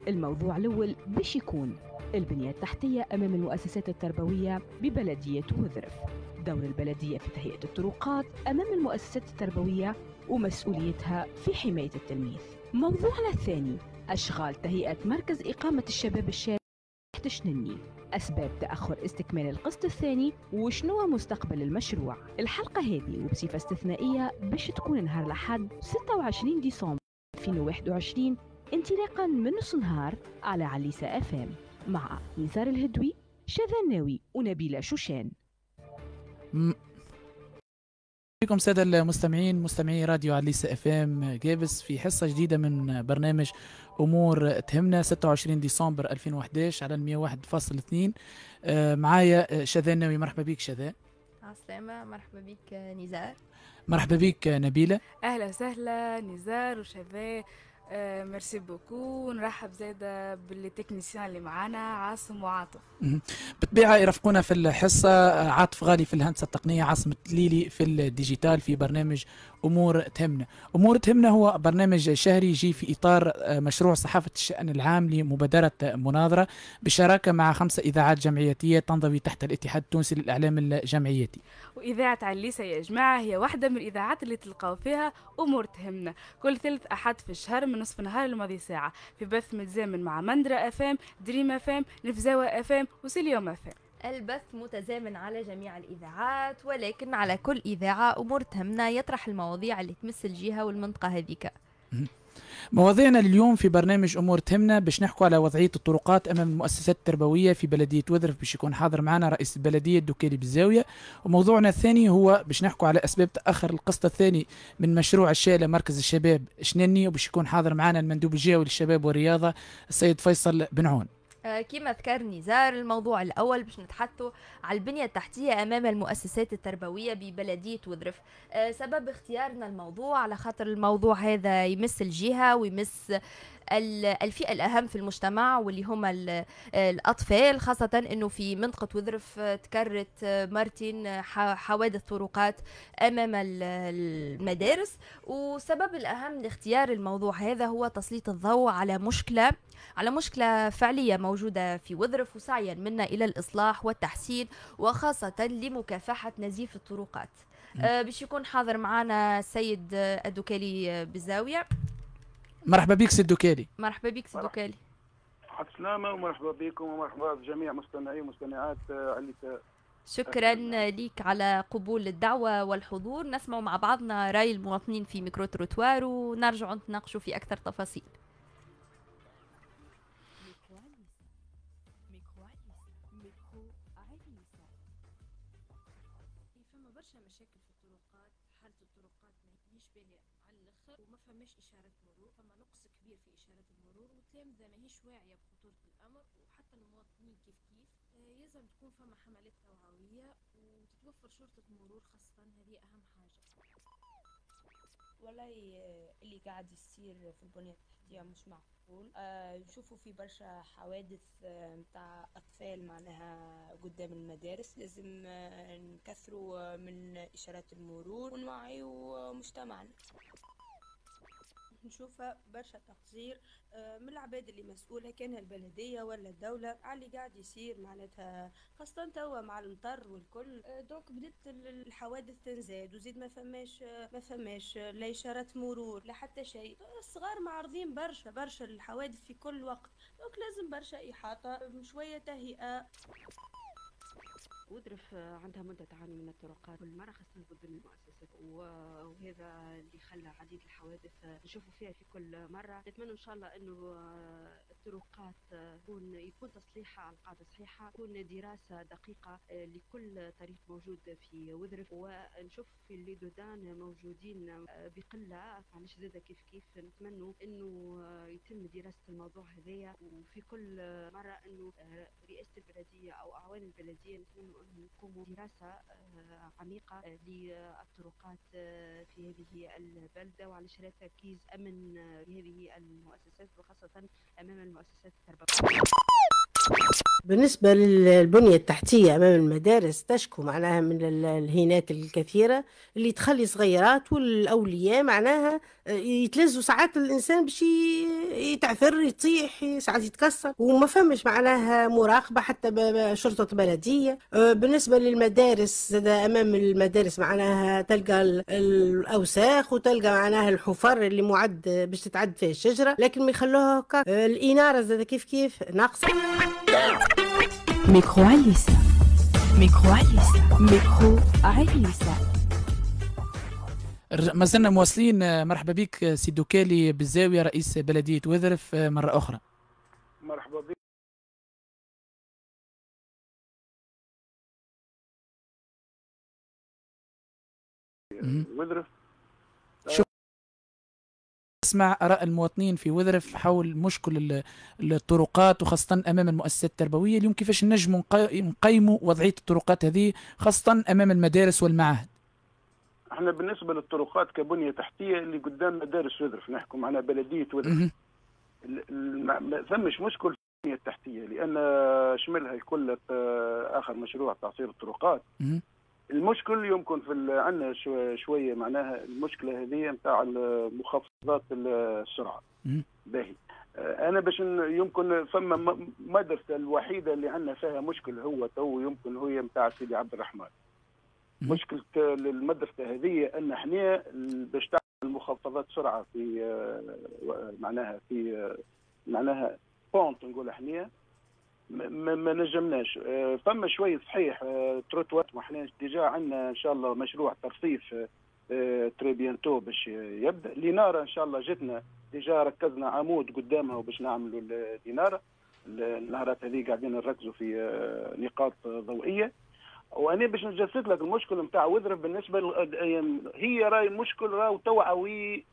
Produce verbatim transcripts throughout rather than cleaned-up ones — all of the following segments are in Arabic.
الموضوع الأول باش يكون البنية التحتية أمام المؤسسات التربوية ببلدية وذرف، دور البلدية في تهيئة الطرقات أمام المؤسسات التربوية ومسؤوليتها في حماية التلميذ. موضوعنا الثاني أشغال تهيئة مركز إقامة الشباب الشاب تحت شنني، أسباب تأخر استكمال القسط الثاني وشنو مستقبل المشروع. الحلقة هذه وبصفة استثنائية باش تكون نهار الأحد ستة وعشرين ديسمبر ألفين وواحد وعشرين انطلاقا من نص نهار على عليسة اف ام مع نزار الهدوي، شذا الناوي ونبيلة شوشان. بكم سادة المستمعين مستمعي راديو عليسة اف ام جابس في حصة جديدة من برنامج أمور تهمنا ستة وعشرين ديسمبر ألفين وأحد عشر على مية وواحد فاصلة اثنين. آه معايا شذا الناوي، مرحبا بك شذا. عسلامة، مرحبا بك نزار. مرحبا بك نبيلة. أهلا وسهلا نزار وشذا. آه ميرسي بوكو. نرحب زاده بالتكنيسيان اللي معانا عاصم وعاطف. بالطبيعة يرافقونا في الحصة عاطف غالي في الهندسة التقنية، عاصم ليلي في الديجيتال في برنامج أمور تهمنا. أمور تهمنا هو برنامج شهري يجي في إطار مشروع صحافة الشأن العام لمبادرة مناظرة بشراكة مع خمسة إذاعات جمعياتية تنضوي تحت الاتحاد التونسي للإعلام الجمعياتي. وإذاعة عليسة يا جماعة هي واحدة من الإذاعات اللي تلقاو فيها أمور تهمنا كل ثلاث أحد في الشهر من نصف نهار الماضي ساعة في بث متزامن مع مندرة أفام، دريم أفام، نفزاوة أفام وسيليوم أفام. البث متزامن على جميع الإذاعات، ولكن على كل إذاعة أمور تهمنا يطرح المواضيع اللي تمس الجهة والمنطقة هذيك. مواضيعنا اليوم في برنامج أمور تهمنا باش نحكوا على وضعية الطرقات أمام المؤسسات التربوية في بلدية وذرف، باش يكون حاضر معنا رئيس البلدية الدكالي بالزاوية. وموضوعنا الثاني هو باش نحكوا على أسباب تأخر القسط الثاني من مشروع الشائلة مركز الشباب شنني، وباش يكون حاضر معنا المندوب الجهوي للشباب والرياضة السيد فيصل بن عون. آه كما ذكر نزار، الموضوع الأول باش نتحدثوا على البنية التحتية أمام المؤسسات التربوية ببلدية وذرف. آه سبب اختيارنا الموضوع على خاطر الموضوع هذا يمس الجهة ويمس الفئة الأهم في المجتمع واللي هم الأطفال، خاصة أنه في منطقة وذرف تكررت مرتين حوادث طرقات أمام المدارس. والسبب الأهم لاختيار الموضوع هذا هو تسليط الضوء على مشكلة على مشكلة فعلية موجودة في وذرف وسعيا منا إلى الإصلاح والتحسين، وخاصة لمكافحة نزيف الطرقات. أه باش يكون حاضر معنا السيد الدكالي بالزاوية. مرحبا بك سيد دوكالي. مرحبا بك سيد دوكالي. السلامة ومرحبا بكم ومرحبا بجميع مستمعي ومستمعات عليسة. شكرا لك على قبول الدعوة والحضور. نسمع مع بعضنا رأي المواطنين في ميكرو تروتوار ونرجع نتناقشوا في أكثر تفاصيل. فما برشا مشاكل في الطرقات، حالة الطرقات ماهيش باهية على الاخر وما فماش إشارة مرور، فما نقص كبير في إشارة المرور والتلامذة ماهيش واعية بخطورة الأمر، وحتى المواطنين كيف كيف. يلزم تكون فما حملات توعوية وتتوفر شرطة مرور، خاصة هذه أهم حاجة. والله اللي قاعد يصير في البنية التحتية مش معقول. آه نشوفوا في برشا حوادث متاع آه أطفال معناها قدام المدارس. لازم آه نكثروا من إشارات المرور ونوعيوا مجتمعنا. نشوفها برشا تقصير من العباد اللي مسؤولة، كان البلدية ولا الدولة، على اللي قاعد يصير معناتها، خاصة توا مع المطر والكل. دونك بدت الحوادث تنزاد وزيد ما فماش ما فماش لا إشارات مرور لا حتى شيء. الصغار معرضين برشا برشا للحوادث في كل وقت، دونك لازم برشا إحاطة شوية تهيئة. وذرف عندها مدة تعاني من الطرقات كل مرة، خاصة ضد المؤسسات، وهذا اللي خلى عديد الحوادث نشوفوا فيها في كل مرة. نتمنى إن شاء الله إنه الطرقات يكون يكون تصليحها على القاعدة صحيحة، تكون دراسة دقيقة لكل طريق موجود في وذرف، ونشوف في الليدودان موجودين بقلة، معلش زادة كيف كيف. نتمنى إنه يتم دراسة الموضوع هذايا، وفي كل مرة إنه رئاسة البلدية أو أعوان البلدية نتمنى أن يقوموا دراسة عميقة للطرقات في هذه البلدة، وعلى شرط تركيز أمن في هذه المؤسسات وخاصة أمام المؤسسات التربوية. بالنسبة للبنية التحتية أمام المدارس تشكو معناها من الهينات الكثيرة اللي تخلي صغيرات والأولياء معناها يتلزوا ساعات الإنسان باش يتعثر يطيح ساعات يتكسر وما فهمش معناها مراقبة حتى بشرطة بلدية. بالنسبة للمدارس أمام المدارس معناها تلقى الأوساخ وتلقى معناها الحفر اللي معد باش تتعد فيه الشجرة لكن ما يخلوها هكا. الإنارة زاد كيف كيف ناقصة. ميكرو عليسة ميكرو عليسة ميكرو عليسة. ما زلنا مواصلين. مرحبا بك سي دوكالي بالزاوية رئيس بلدية وذرف مرة أخرى. مرحبا بك. وذرف اسمع آراء المواطنين في وذرف حول مشكل الطرقات وخاصة أمام المؤسسات التربوية. اليوم كيفاش نجموا نقيموا وضعية الطرقات هذه خاصة أمام المدارس والمعاهد؟ احنا بالنسبة للطرقات كبنية تحتية اللي قدام مدارس وذرف نحكم معنا بلدية وذرف ما ثمش مشكل في البنية التحتية لأن شملها الكل آخر مشروع تعصير الطرقات. المشكل يمكن في عندنا شويه معناها المشكله هذه نتاع مخفضات السرعه. باهي انا باش يمكن فما مدرسه الوحيده اللي عندنا فيها مشكل هو تو يمكن هي نتاع سيدي عبد الرحمن. مشكله المدرسه هذه ان احنا باش تعمل مخفضات سرعه في معناها في معناها بونت نقول احنا ما, ما نجمناش. فما شويه صحيح تروتوات واحنا ديجا عندنا ان شاء الله مشروع ترصيف تري بيانتو باش يبدا. الاناره ان شاء الله جتنا ديجا ركزنا عمود قدامها وباش نعملوا الاناره. النهارات هذه قاعدين نركزوا في نقاط ضوئيه. وانا باش نجسد لك المشكل نتاع وذرف بالنسبه هي راي مشكل راهو توعوي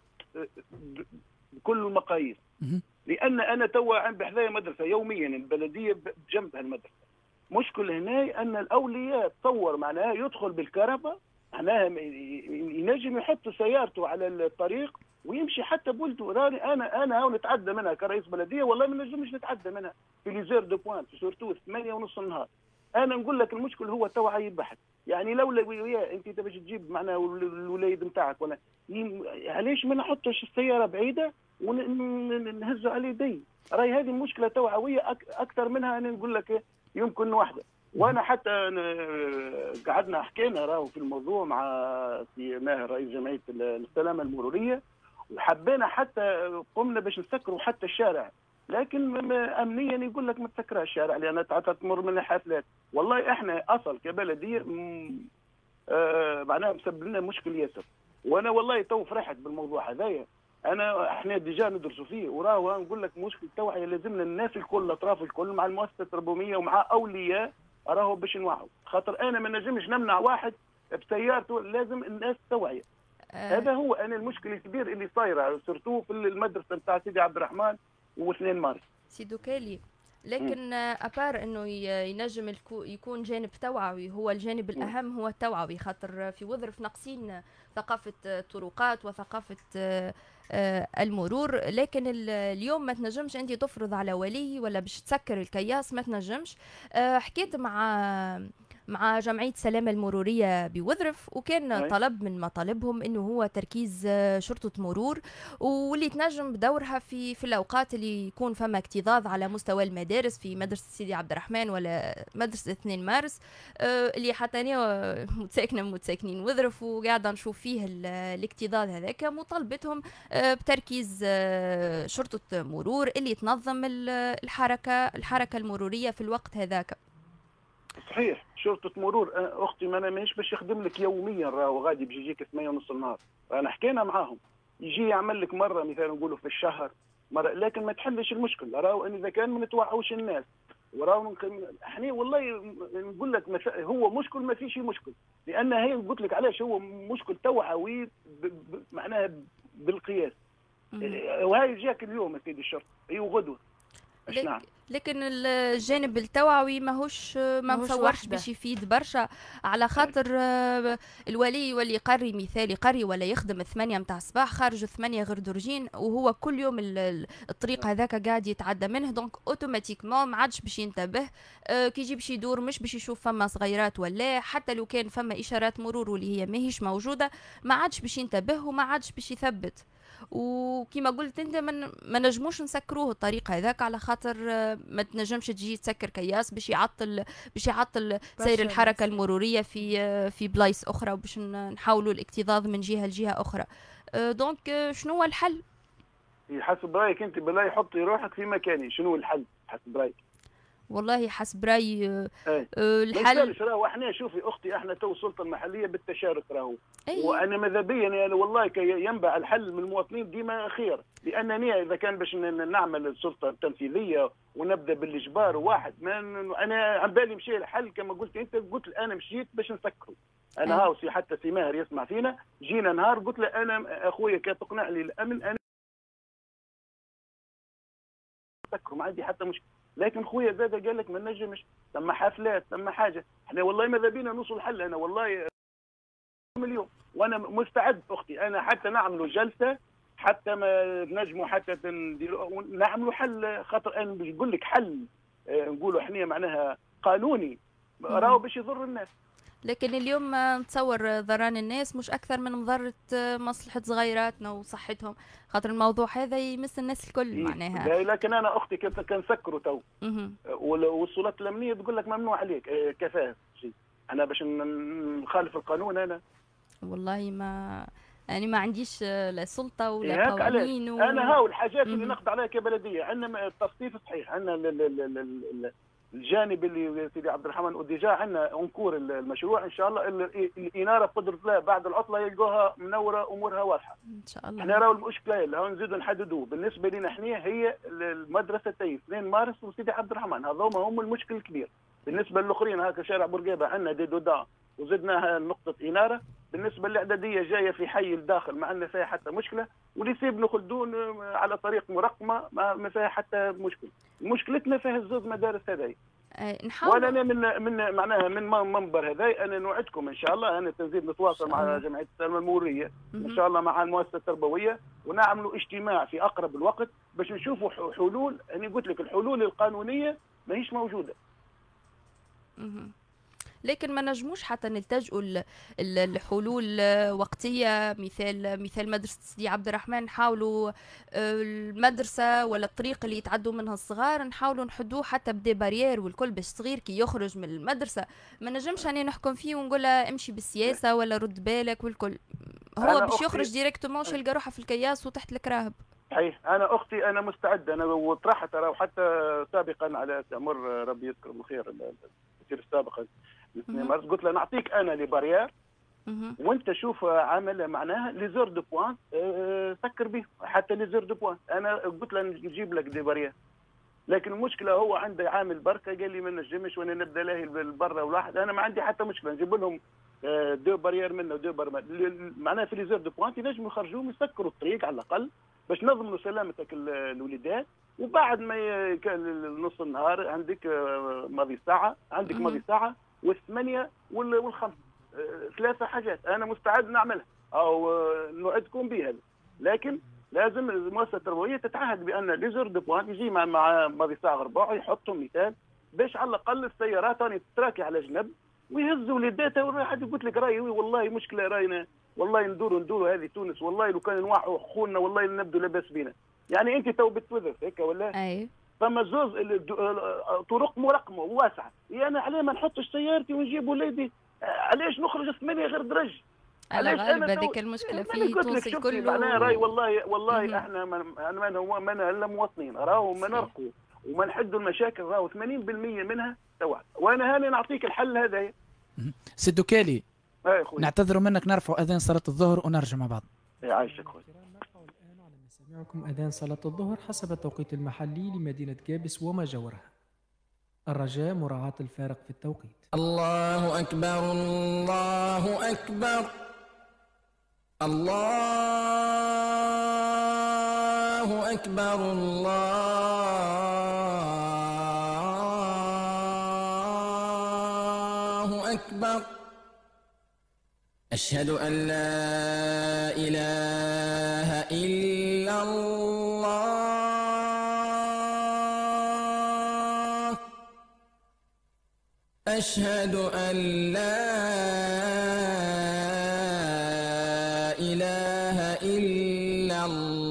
بكل المقاييس. لان انا توا عند بحذايا مدرسه يوميا البلديه بجنبها المدرسه. مشكل هنا ان الاولياء تصور معناها يدخل بالكهرباء معناها ينجم يحط سيارته على الطريق ويمشي حتى بولده. راني انا انا هاو نتعدى منها كرئيس بلديه والله ما نجمش نتعدى منها في ليزير دو بوان في سورتو ثمانية ونص النهار. انا نقول لك المشكل هو توعي بحث. يعني لولا وياه انت تبغى تجيب معناها الوليد نتاعك ولا علاش ما نحطش السياره بعيده ونهزوا عليه دي. راي هذه مشكله توعويه اكثر منها انا نقول لك يمكن واحده. وانا حتى قعدنا حكينا راهو في الموضوع مع سي ماهر رئيس جمعيه السلامه المروريه وحبينا حتى قمنا باش نسكروا حتى الشارع لكن امنيا يقول لك ما تسكرها الشارع لان تمر من الحافلات. والله احنا اصل كبلديه آه معناها مسبب لنا مشكل ياسر. وانا والله تو فرحت بالموضوع هذايا. انا احنا ديجا ندرسوا فيه وراهو نقول لك مشكل التوعيه لازمنا الناس الكل الاطراف الكل مع المؤسسه التربويه ومع اولياء راهو باش نوعوا. خاطر انا ما نجمش نمنع واحد بسيارته لازم الناس توعيه. آه. هذا هو انا المشكل الكبير اللي صايره سورتو في المدرسه نتاع سيدي عبد الرحمن واثنين مارس. سي دوكالي لكن ابار انه ينجم يكون جانب توعوي هو الجانب الاهم هو التوعوي. خاطر في وذرف ناقصين ثقافه الطرقات وثقافه المرور. لكن اليوم ما تنجمش انت تفرض على ولي ولا باش تسكر الكياس ما تنجمش. حكيت مع مع جمعية السلامة المرورية بوذرف وكان طلب من مطالبهم انه هو تركيز شرطة مرور واللي تنجم بدورها في في الاوقات اللي يكون فما اكتظاظ على مستوى المدارس في مدرسة سيدي عبد الرحمن ولا مدرسة اثنين مارس اللي حتى انا متساكنة متساكنين وذرف وقاعدة نشوف فيه الاكتظاظ هذاك. مطالبتهم بتركيز شرطة مرور اللي تنظم الحركة الحركة المرورية في الوقت هذاك. صحيح شرطة مرور اختي ما انا مانيش باش يخدم لك يوميا راهو غادي باش يجيك ثمانية ونص النهار. انا حكينا معاهم يجي يعمل لك مره مثلا نقولوا في الشهر مره لكن ما تحلش المشكل. راهو ان اذا كان ما نتوعوش الناس وراهو احنا والله نقول لك هو مشكل ما فيش مشكل لان هي قلت لك علاش هو مشكل توعوي معناها بالقياس. وهاي جاك اليوم سيدي الشرطه اي وغدوه لك لكن الجانب التوعوي ماهوش ما نتصورش باش يفيد برشا، على خاطر الولي يولي يقري مثال يقري ولا يخدم ثمانية متاع الصباح خارج ثمانية غير درجين، وهو كل يوم الطريق هذاك قاعد يتعدى منه، دونك اوتوماتيكمون ما عادش باش ينتبه كي يجي باش يدور، مش باش يشوف فما صغيرات ولا حتى لو كان فما اشارات مرور واللي هي ماهيش موجوده ما عادش باش ينتبه وما عادش باش يثبت. وكما قلت انت من ما نجموش نسكروه الطريق هذاك، على خاطر ما تنجمش تجي تسكر كياس باش يعطل باش يعطل سير الحركه المروريه في في بلايص اخرى، وباش نحاولوا الاكتظاظ من جهه لجهه اخرى. دونك شنو هو الحل؟ حسب رايك انت بالله حطي روحك في مكاني، شنو الحل حسب رايك؟ والله حسب رايي أه الحل راهو احنا شوفي اختي احنا تو السلطه المحليه بالتشارك راهو، أيه. وانا ماذا بيا يعني والله كي ينبع الحل من المواطنين ديما خير، لانني اذا كان باش نعمل السلطه التنفيذيه ونبدا بالاجبار واحد ما انا عن بالي مشي الحل كما قلت انت، قلت انا مشيت باش نسكروا انا أه. هاو سي حتى سي ماهر يسمع فينا، جينا نهار قلت له انا اخويا كي تقنع لي الامن انا سكروا ما عندي حتى مشكله، لكن خويا زاد قال لك ما نجمش، ثم حفلات ثم حاجه، احنا والله ماذا بينا نوصل الحل، انا والله اليوم وانا مستعد اختي انا حتى نعملوا جلسه حتى ما نجموا حتى نديروا نعملوا حل، خاطر انا باش نقول لك حل اه نقولوا احنا معناها قانوني راهو باش يضر الناس. لكن اليوم نتصور ضران الناس مش اكثر من مضره مصلحه صغيراتنا وصحتهم، خاطر الموضوع هذا يمس الناس الكل معناها. لكن انا اختي كنسكروا تو والسلطات الامنيه تقول لك ممنوع عليك اه كفاه شيء، انا باش نخالف القانون انا والله ما يعني ما عنديش لا سلطه ولا قوانين و... انا هاو الحاجات اللي نقض عليها كبلديه، عندنا التصنيف صحيح، عندنا الجانب اللي سيدي عبد الرحمن وديجا عندنا انكور المشروع ان شاء الله، الاناره بقدره الله بعد العطله يلقوها منوره امورها واضحه ان شاء الله. احنا راهو المشكله اللي نزيدوا نحددوه بالنسبه لنا احنا هي المدرستين اثنين مارس وسيدي عبد الرحمن، هذوما هم المشكل الكبير. بالنسبه للاخرين هكا شارع بورقيبه عندنا دي دودا وزدناها نقطه اناره، بالنسبه للاعداديه جايه في حي الداخل ما عندنا فيها حتى مشكله، وليسي ابن خلدون على طريق مرقمه ما فيها حتى مشكله، مشكلتنا فيها الزوز مدارس هذاي. نحاول وانا من من معناها من منبر هذاي انا نوعدكم ان شاء الله انا تنزيد نتواصل مع جمعيه السلامه المروريه ان شاء الله مع المؤسسه التربويه ونعملوا اجتماع في اقرب الوقت باش نشوفوا حلول. انا قلت لك الحلول القانونيه ماهيش موجوده. لكن ما نجموش حتى نلتجئوا الحلول وقتيه، مثال مثال مدرسه سيدي عبد الرحمن نحاولوا المدرسه ولا الطريق اللي يتعدوا منها الصغار نحاولوا نحدوه حتى بدي بارير والكل، باش صغير كي يخرج من المدرسه ما نجمش انا نحكم فيه ونقول له امشي بالسياسه ولا رد بالك والكل، هو باش يخرج ديريكتومون يلقى روحه في الكياس وتحت الكراهب. صحيح انا اختي انا مستعد، انا وطرحت راه حتى سابقا على تامر ربي يذكر بالخير الوزير السابق مارس، قلت له نعطيك انا لي بارير وانت شوف عمل معناها لي زور دو بوان اه سكر به حتى لي زور دو بوان، انا قلت له نجيب لك دي بارير، لكن المشكله هو عنده عامل بركه قال لي ما نجمش وانا نبدا لاهي بالبرة والواحد، انا ما عندي حتى مشكله نجيب لهم اه دو بارير منه ودو بارير معناها في لي زور دو بوان ينجموا يخرجوهم يسكروا الطريق على الاقل باش نضمنوا سلامتك الوليدات، وبعد ما نص النهار عندك ماضي ساعه عندك ماضي ساعه والثمانيه والخمس ثلاثه حاجات انا مستعد نعملها او نوعدكم بها، لكن لازم المؤسسه التربويه تتعهد بان لي زور دو بوان يجي مع مع ماضي ساعه ربع يحطهم مثال باش على الاقل السيارات راني تراكي على جنب ويهزوا وليداتها، والواحد قلت لك راهي والله مشكله راينا والله ندوروا ندوروا هذه تونس والله لو كان نوعوا خونا والله نبدوا لاباس بينا، يعني انت تو بتوظف هيك ولا؟ اي فما زوز طرق مرقمه وواسعه، يعني انا علاه ما نحطش سيارتي ونجيب ولادي؟ علاش نخرج ثمانيه غير درج؟ على غالب هذيك المشكله في تونس الكل. معناها راي والله والله مم. احنا ما هو ما الا مواطنين راهو ما نرقوا وما نحدوا المشاكل راهو ثمانين بالمئة منها توعد، وانا هاني نعطيك الحل هذا. سي دوكالي نعتذر منك نرفع اذان صلاه الظهر ونرجع مع بعض. يعيشك خويا. نرفع الان على مسامعكم اذان صلاه الظهر حسب التوقيت المحلي لمدينه جابس وما جاورها. الرجاء مراعاة الفارق في التوقيت. الله أكبر الله أكبر الله أكبر الله أكبر أشهد أن لا إله إلا الله أشهد أن لا إله إلا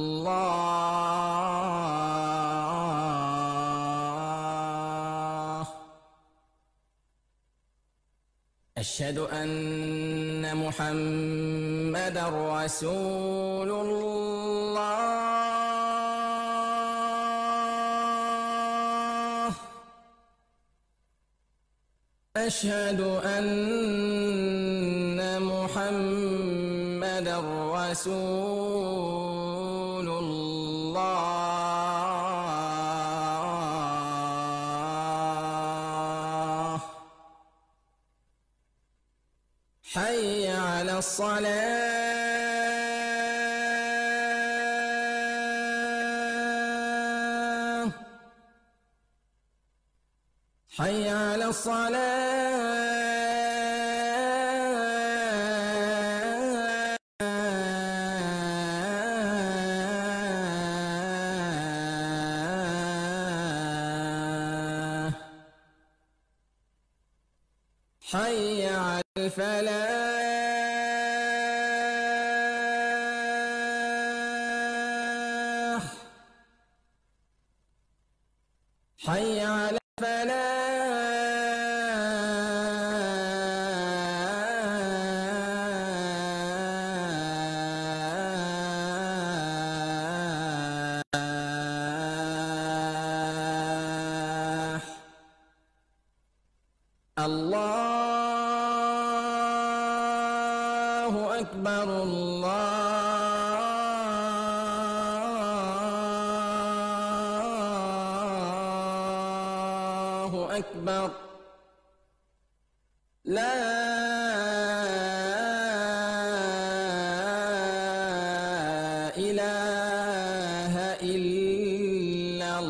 الله أشهد أن محمدا رسول الله أشهد أن محمدا رسول الله حي على الصلاة حي على الصلاة حي على الفلاح حي على الفلاح الله أكبر الله أكبر لا إله إلا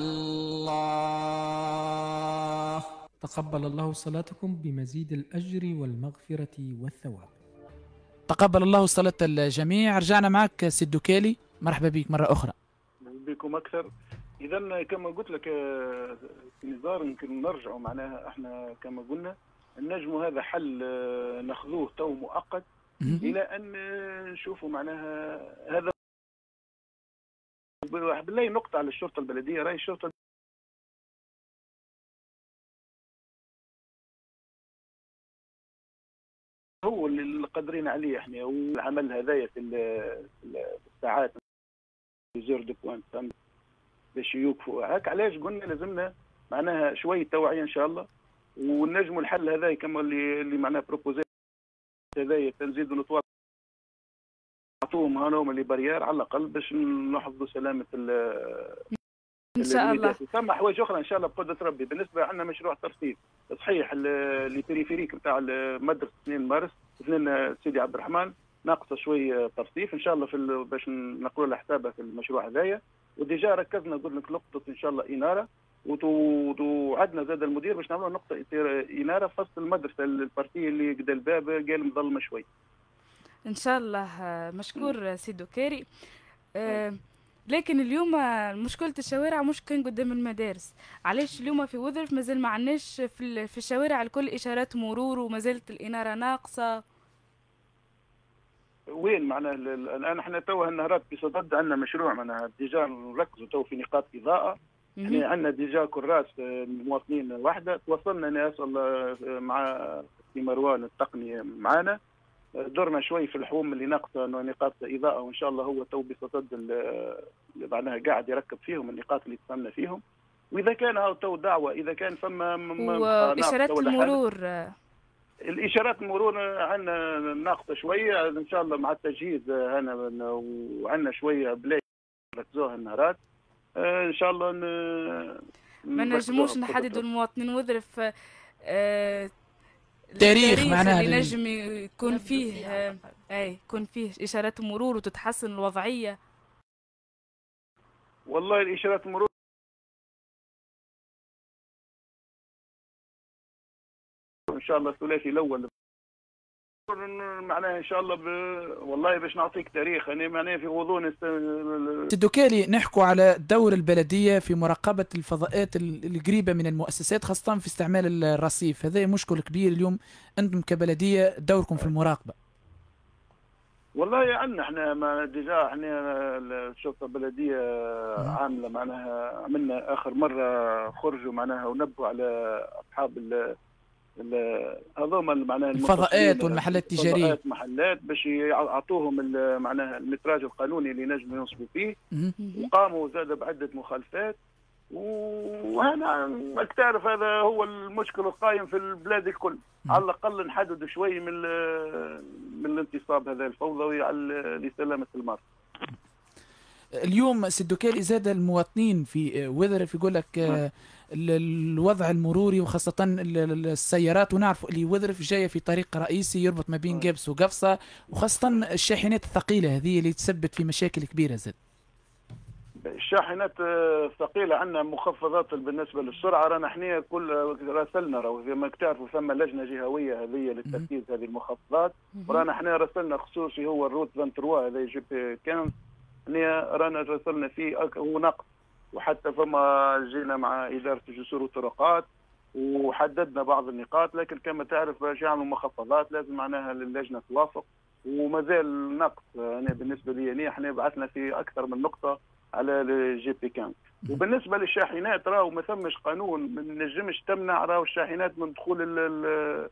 الله تقبل الله صلاتكم بمزيد الأجر والمغفرة والثواب. تقبل الله صلاة الجميع. رجعنا معك سي الدكالي، مرحبا بك مرة أخرى. بكم أكثر. إذا كما قلت لك في نزار يمكن نرجعوا معناها احنا كما قلنا النجم هذا حل ناخذوه تو مؤقت إلى أن نشوفوا معناها هذا. بالله نقطة على الشرطة البلدية، راهي الشرطة هو اللي قادرين عليه احنا، والعمل هذايا في الساعات زير دو بوان باش يوقفوا هاك. علاش قلنا لازمنا معناها شويه توعيه ان شاء الله، ونجموا الحل هذايا كما اللي اللي معناها بروبوزي هذايا تنزيد نطوار نعطوهم هانوما لي بارير على الاقل باش نحفظوا سلامه ان شاء الله. ثم حوايج اخرى ان شاء الله بقدره ربي. بالنسبه عندنا مشروع ترصيف صحيح لي بيريفيريك نتاع مدرسه اثنين مارس اثنين سيدي عبد الرحمن ناقصه شويه ترصيف ان شاء الله في باش نقولوا لها حسابها في المشروع هذايا. وديجا ركزنا قلت لك نقطه ان شاء الله اناره، وعدنا زاد المدير باش نعملوا نقطه اناره في وسط المدرسه البارتيه اللي قد الباب قال مظلمه شوي. ان شاء الله. مشكور سي دكاري. أه لكن اليوم مشكلة الشوارع مش كان قدام المدارس. علاش اليوم في وظرف مازال ما عندناش في في الشوارع الكل إشارات مرور ومازالت الإنارة ناقصة؟ وين معناها الآن احنا تو النهارات بصدد عندنا مشروع معناها ديجا نركزوا تو في نقاط إضاءة. احنا عندنا ديجا كراس مواطنين وحدة، توصلنا ناس مع في مروان التقني معانا، درنا شوي في الحوم اللي ناقصه نقاط اضاءه، وان شاء الله هو تو بصدد اللي معناها قاعد يركب فيهم النقاط اللي اتصلنا فيهم. واذا كان هاو تو دعوه اذا كان فما واشارات المرور، الاشارات المرور عندنا ناقصه شويه ان شاء الله مع التجهيز هنا، وعندنا شويه بلاي ركزوها النهارات ان شاء الله. ما نجموش نحددوا المواطنين وظرف آه تاريخ معناها اللي نجم يكون فيه آه اي يكون فيه اشارات مرور وتتحسن الوضعيه. والله الاشارات المرور ان شاء الله الثلاثي الاول معناها ان شاء الله ب... والله باش نعطيك تاريخ انا معناها في غضون الس... الدكالي نحكوا على دور البلديه في مراقبه الفضاءات القريبه من المؤسسات خاصه في استعمال الرصيف. هذا مشكل كبير اليوم، انتم كبلديه دوركم في المراقبه. والله عندنا احنا ما ديجا احنا الشرطه البلديه عامله معناها عملنا اخر مره خرجوا معناها ونبوا على اصحاب ال هذوما معناها الفضاءات والمحلات التجاريه الفضاءات محلات باش يعطوهم معناها المتراج القانوني اللي ينجموا ينصبوا فيه، وقاموا زاد بعده مخالفات. وهذا راك تعرف هذا هو المشكل القائم في البلاد الكل. على الاقل نحدد شوي من من الانتصاب هذا الفوضوي على لسلامه المرء. اليوم سي الدكالي زاد المواطنين في وذرف يقول لك الوضع المروري وخاصة السيارات، ونعرف اللي وذرف جاية في طريق رئيسي يربط ما بين قابس وقفصة، وخاصة الشاحنات الثقيلة هذه اللي تسبب في مشاكل كبيرة زاد. الشاحنات الثقيلة عندنا مخفضات بالنسبة للسرعة، رانا احنا كل راسلنا راهو زي ما تعرفوا ثم لجنة جهوية هذه للتركيز هذه المخفضات، ورانا احنا راسلنا خصوصي هو الروت ثلاثة وعشرين هذا جي بي خمسة احنا رانا راسلنا فيه هو نقص، وحتى فما جينا مع إدارة الجسور والطرقات وحددنا بعض النقاط، لكن كما تعرف باش يعملوا مخفضات لازم معناها اللجنة توافق ومازال نقص. أنا بالنسبة لي يعني احنا بعثنا في أكثر من نقطة على الجي بي كام. وبالنسبة للشاحنات راهو ما ثمش قانون ما نجمش تمنع راهو الشاحنات من دخول ال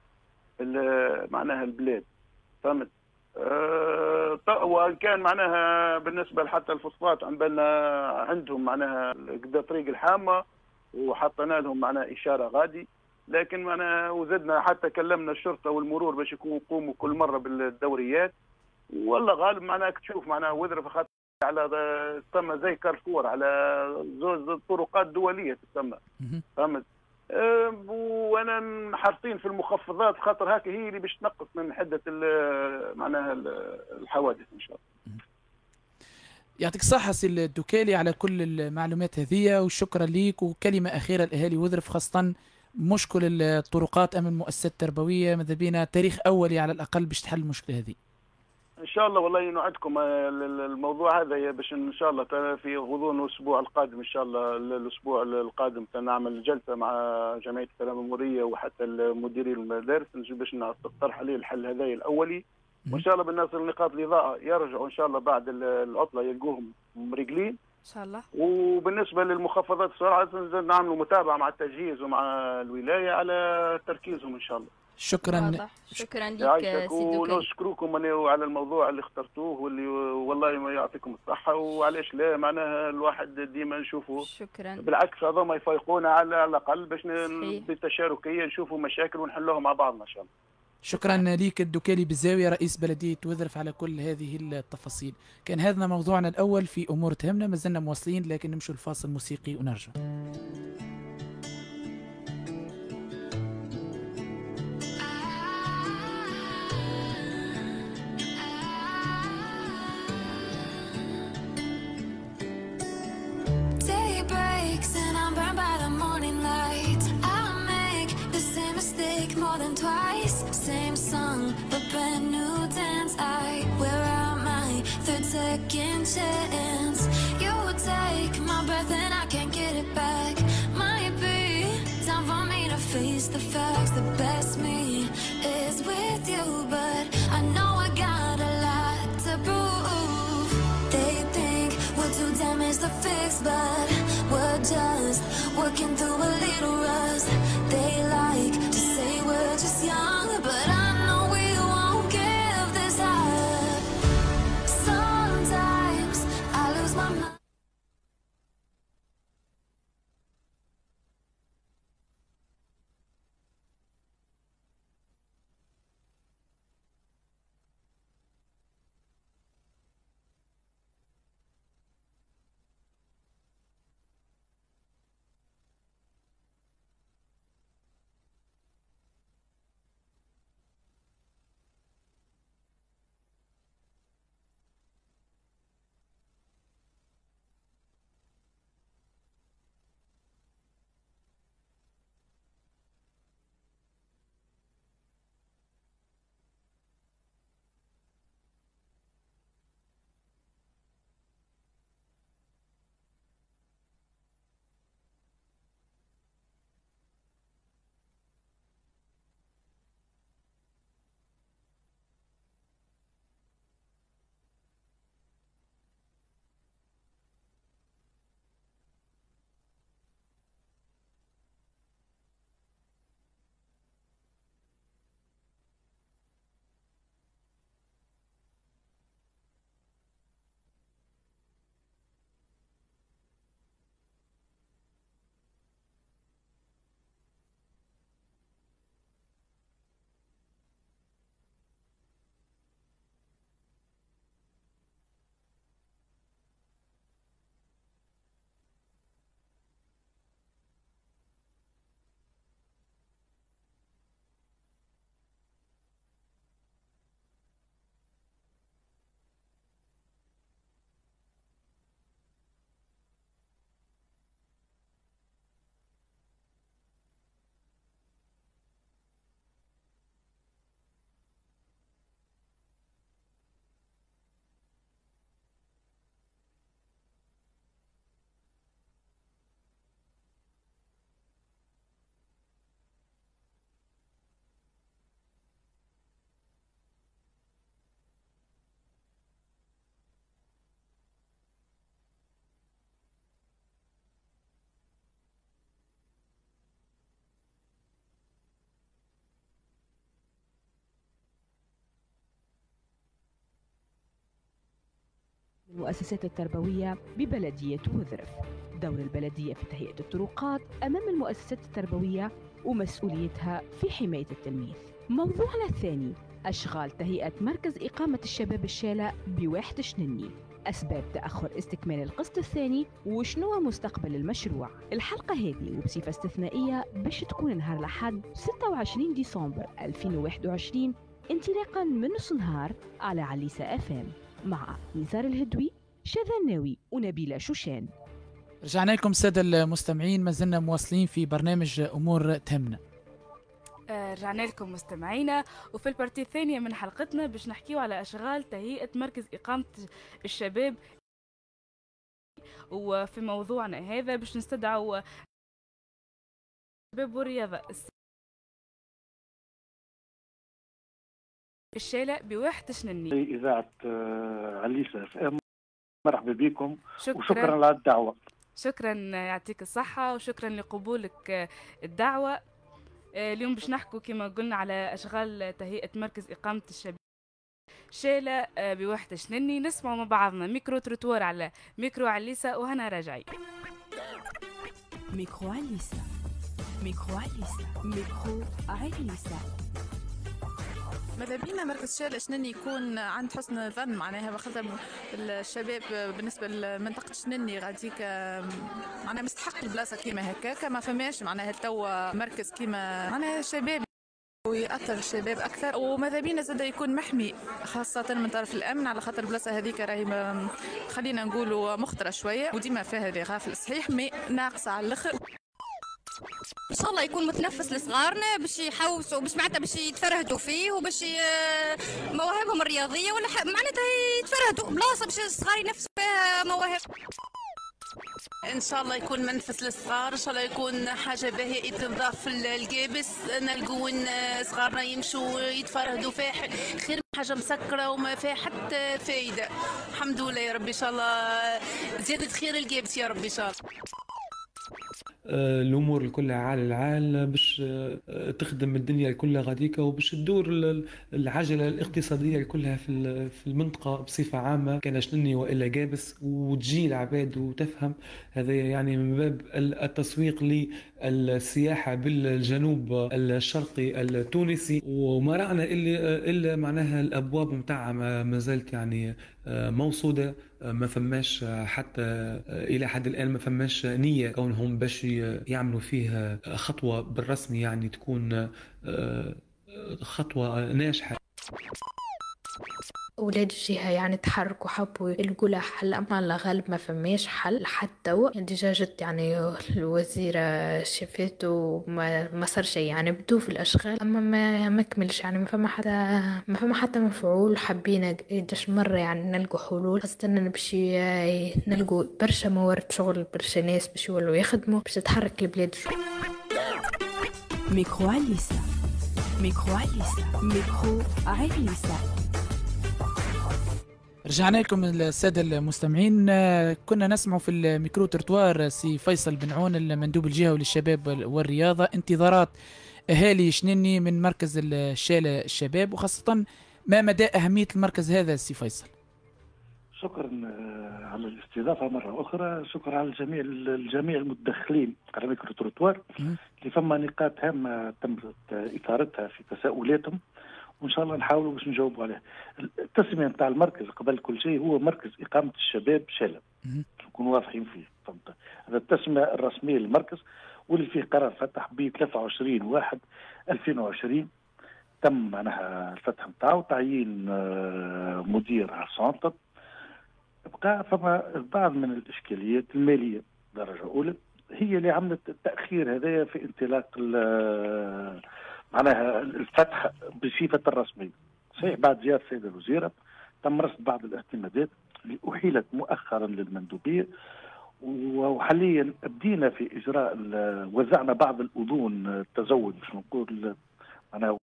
ال معناها البلاد، فهمت؟ أه وان كان معناها بالنسبه حتى الفوسفات عن بالنا عندهم معناها قد طريق الحامه وحطينا لهم معناها اشاره غادي، لكن معناها وزدنا حتى كلمنا الشرطه والمرور باش يكونوا يقوموا كل مره بالدوريات. والله غالب معناها تشوف معناها وذرف خاطر على تسمى زي كارفور على زوز طرقات دوليه تسمى، فهمت؟ أه وانا حاطين في المخفضات خاطر هكا هي اللي باش تنقص من حده معناها الحوادث ان شاء الله. يعطيك الصحة سي الدكالي على كل المعلومات هذه، وشكرا ليك. وكلمة أخيرة لأهالي وذرف خاصة مشكل الطرقات أمام المؤسسات التربوية، ماذا بينا تاريخ أولي على الأقل باش تحل المشكلة هذه؟ ان شاء الله والله نوعدكم الموضوع هذا باش ان شاء الله في غضون الاسبوع القادم ان شاء الله الاسبوع القادم نعمل جلسه مع جمعيه السلامه المروريه وحتى مديري المدارس باش نقترح عليه الحل هذا الاولي، وان شاء الله بالناس النقاط الاضاءه يرجعوا ان شاء الله بعد العطله يلقوهم مريقلين ان شاء الله. وبالنسبه للمخفضات السرعه نعملوا متابعه مع التجهيز ومع الولايه على تركيزهم ان شاء الله. شكرا واضح. شكرا لك سي الدكالي. ونشكركم على الموضوع اللي اخترتوه واللي والله ما يعطيكم الصحه، وعلاش لا معناها الواحد ديما نشوفه. شكرا. بالعكس هذا ما يفيقونا على الاقل باش بالتشاركيه نشوفوا مشاكل ونحلوها مع بعضنا ان شاء الله. شكرا ليك الدكالي بالزاوية رئيس بلدية وذرف على كل هذه التفاصيل. كان هذا موضوعنا الأول في أمور تهمنا، ما زلنا مواصلين لكن نمشوا الفاصل موسيقي ونرجع. More than twice, same song, but brand new dance. I wear out my third second chance. You take my breath and I can't get it back. Might be time for me to face the facts. The best me is with you, but I know I got a lot to prove. They think we're too damaged to fix, but we're just working through a little rust. They like to say we're just young, but I know we won't give this up. Sometimes I lose my mind. المؤسسات التربوية ببلدية وذرف. دور البلدية في تهيئة الطرقات أمام المؤسسات التربوية ومسؤوليتها في حماية التلميذ. موضوعنا الثاني أشغال تهيئة مركز إقامة الشباب الشالة بواحة شنني، أسباب تأخر استكمال القسط الثاني وشنو مستقبل المشروع. الحلقة هذه وبصفة استثنائية باش تكون نهار الأحد ستة وعشرين ديسمبر ألفين وواحد وعشرين انطلاقا من نص نهار على عليسة اف ام مع نزار الهدوي، شذا الناوي ونبيلة شوشان. رجعنا لكم السادة المستمعين، ما زلنا مواصلين في برنامج أمور تهمنا. آه، رجعنا لكم مستمعينا، وفي البارتي الثانية من حلقتنا باش نحكيو على أشغال تهيئة مركز إقامة الشباب. وفي موضوعنا هذا باش نستدعوا الشباب والرياضة الشالة بواحد شنني. إذاعة عليسة اف ام، مرحبا بكم. شكرا. وشكرا على الدعوة. شكرا، يعطيك الصحة وشكرا لقبولك الدعوة. اليوم باش نحكوا كما قلنا على أشغال تهيئة مركز إقامة الشباب شالة بواحد شنني. نسمعوا مع بعضنا ميكرو تروتوار على ميكرو عليسة وهنا راجعين. ميكرو عليسة، ميكرو عليسة، ميكرو عليسة. ماذا بينا مركز شالة شنني يكون عند حسن ظن، معناها خاطر الشباب بالنسبة لمنطقة شنني غاديك معناها مستحق البلاصة كيما هكاكا، ما فماش معناها توا مركز كيما معناها الشباب ويأثر الشباب أكثر، وماذا بينا زاد يكون محمي خاصة من طرف الأمن، على خاطر البلاصة هذيك راهي خلينا نقولوا مخطرة شوية وديما فيها اللي غافل صحيح مي ناقصة على الآخر. ان شاء الله يكون متنفس لصغارنا باش يحوسوا، باش معناتها باش يتفرهدوا فيه وباش مواهبهم الرياضيه ولا معناتها يتفرهدوا بلاصه باش الصغار ينفسوا فيها مواهب. ان شاء الله يكون منفس للصغار، ان شاء الله يكون حاجه باهيه تنضاف الجابس، نلقوا صغارنا يمشوا يتفرهدوا فيها خير من حاجه مسكره وما فيها حتى فايده. الحمد لله يا ربي، ان شاء الله زياده خير الجابس يا ربي ان شاء الله. الامور الكلها عال العال باش تخدم الدنيا الكلها غاديكا وباش تدور العجله الاقتصاديه الكلها في في المنطقه بصفه عامه، كان شنني والا جابس، وتجي العباد وتفهم. هذا يعني من باب التسويق للسياحه بالجنوب الشرقي التونسي، وما رانا الا الا معناها الابواب نتاعها ما زالت يعني موصوده، ما فماش حتى الى حد الان ما فماش نيه كونهم باش يعملوا فيها خطوه بالرسمي يعني تكون خطوه ناجحه. أولاد الجهة يعني تحركوا حبوا يلقوا لها حل، أما الله غالب ما فماش حل حتى هو. ديجا جت يعني الوزيرة شافت وما ما صار شيء، يعني بدو في الأشغال أما ما ما كملش، يعني ما فما حتى ما فما حتى مفعول. حبينا قداش مرة يعني نلقوا حلول، خاصة إن باش نلقوا برشا موارد شغل، برشا ناس باش يولوا يخدموا باش تتحرك البلاد. ميكرو عليسة، ميكرو عليسة، ميكرو عليسة. رجعنا لكم السادة المستمعين. كنا نسمع في الميكرو ترتوار سي فيصل بن عون المندوب الجهوي للشباب والرياضة انتظارات أهالي شنني من مركز الشالة الشباب، وخاصة ما مدى أهمية المركز هذا سي فيصل؟ شكرا على الاستضافة مرة أخرى، شكرا على الجميع الجميع المتدخلين على ميكرو ترتوار اللي فما نقاط هامة تم إثارتها في تساؤلاتهم، وان شاء الله نحاولوا باش نجاوبوا عليه. التسميه نتاع المركز قبل كل شيء هو مركز اقامه الشباب شالة، نكونوا واضحين فيه. فهمت؟ هذا التسميه الرسميه للمركز واللي فيه قرار فتح ب ثلاثة وعشرين واحد ألفين وعشرين، تم معناها الفتح نتاعو، تعيين مدير على السنتر. بقى فما بعض من الاشكاليات الماليه درجه اولى هي اللي عملت التاخير هذايا في انطلاق معناها الفتح بصفة الرسمية. صحيح بعد زيارة السيد الوزيرة تم رصد بعض الاعتمادات اللي أحيلت مؤخرا للمندوبية، وحاليا بدينا في إجراء وزعنا بعض الأذون التزود باش نقول معناها